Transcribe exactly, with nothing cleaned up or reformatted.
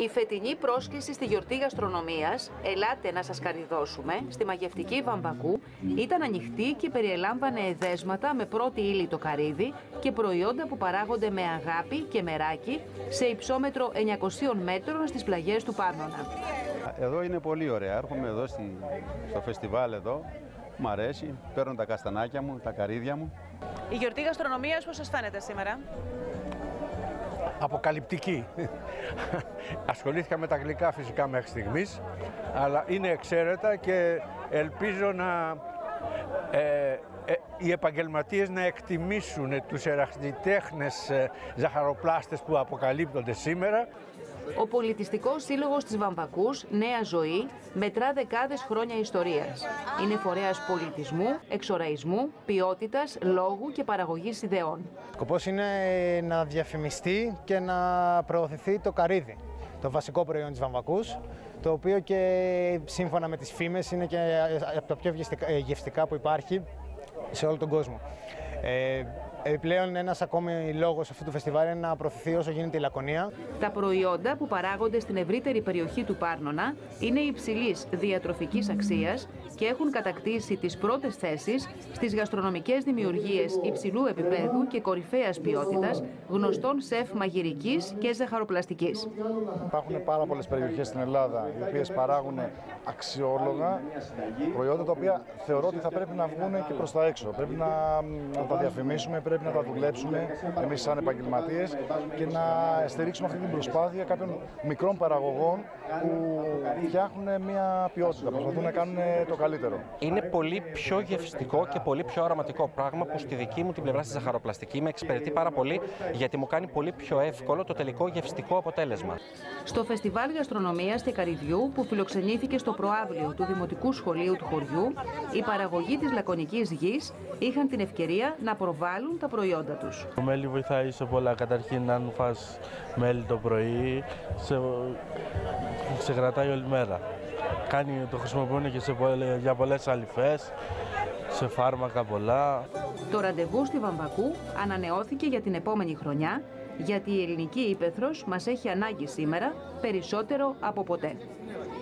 Η φετινή πρόσκληση στη γιορτή γαστρονομίας «Ελάτε να σας καρυδώσουμε» στη μαγευτική Βαμβακού ήταν ανοιχτή και περιελάμβανε εδέσματα με πρώτη ύλη το καρύδι και προϊόντα που παράγονται με αγάπη και μεράκι σε υψόμετρο εννιακοσίων μέτρων στις πλαγιές του Πάρνονα. Εδώ είναι πολύ ωραία. Έρχομαι εδώ στη, στο φεστιβάλ εδώ. Μ' αρέσει. Παίρνω τα καστανάκια μου, τα καρύδια μου. Η γιορτή γαστρονομίας πώς σας φαίνεται σήμερα? Αποκαλυπτική. Ασχολήθηκα με τα γλυκά φυσικά μέχρι στιγμής, αλλά είναι εξαίρετα και ελπίζω να ε, ε, οι επαγγελματίες να εκτιμήσουν τους ερασιτέχνες ε, ζαχαροπλάστες που αποκαλύπτονται σήμερα. Ο Πολιτιστικός Σύλλογος της Βαμβακούς, Νέα Ζωή, μετρά δεκάδες χρόνια ιστορίας. Είναι φορέας πολιτισμού, εξοραϊσμού, ποιότητας, λόγου και παραγωγής ιδεών. Ο σκοπός είναι να διαφημιστεί και να προωθηθεί το καρύδι, το βασικό προϊόν της Βαμβακούς, το οποίο και σύμφωνα με τις φήμες είναι και από τα πιο γευστικά που υπάρχει σε όλο τον κόσμο. Ε, Επιπλέον, ένας ακόμη λόγος αυτού του φεστιβάλ είναι να προωθηθεί όσο γίνεται η Λακωνία. Τα προϊόντα που παράγονται στην ευρύτερη περιοχή του Πάρνονα είναι υψηλής διατροφικής αξίας και έχουν κατακτήσει τις πρώτες θέσεις στις γαστρονομικές δημιουργίες υψηλού επίπεδου και κορυφαίας ποιότητας γνωστών σεφ μαγειρικής και ζαχαροπλαστικής. Υπάρχουν πάρα πολλές περιοχές στην Ελλάδα οι οποίες παράγουν αξιόλογα προϊόντα τα οποία θεωρώ ότι θα πρέπει να βγουν και προς τα έξω. Πρέπει να, να τα διαφημίσουμε, πρέπει να τα δουλέψουμε εμείς σαν επαγγελματίες και να στηρίξουμε αυτή την προσπάθεια κάποιων μικρών παραγωγών που φτιάχνουν μια ποιότητα, προσπαθούν να κάνουν το καλύτερο. Είναι πολύ πιο γευστικό και πολύ πιο αρωματικό, πράγμα που στη δική μου την πλευρά στη ζαχαροπλαστική με εξυπηρετεί πάρα πολύ, γιατί μου κάνει πολύ πιο εύκολο το τελικό γευστικό αποτέλεσμα. Στο Φεστιβάλ Γαστρονομίας και Καρυδιού, που φιλοξενήθηκε στο προαύλιο του Δημοτικού Σχολείου του χωριού, οι παραγωγοί της λακωνικής γης είχαν την ευκαιρία να προβάλλουν τα προϊόντα τους. Το μέλι βοηθάει σε πολλά. Καταρχήν, αν φας μέλι το πρωί, σε, σε κρατάει όλη μέρα. Κάνει, το χρησιμοποιούν και σε, για πολλές αλυφές, σε φάρμακα πολλά. Το ραντεβού στη Βαμβακού ανανεώθηκε για την επόμενη χρονιά, γιατί η ελληνική ύπαιθρος μας έχει ανάγκη σήμερα περισσότερο από ποτέ.